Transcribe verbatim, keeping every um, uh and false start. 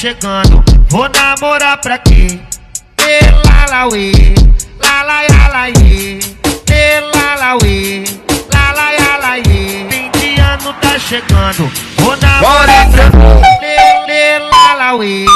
chegando, vou namorar pra quê? E lá lá uê, lá lá ya lá iê, e lá lá uê, lá lá ya lá iê. Fim de ano tá chegando, vou namorar pra quê? E lá lá uê,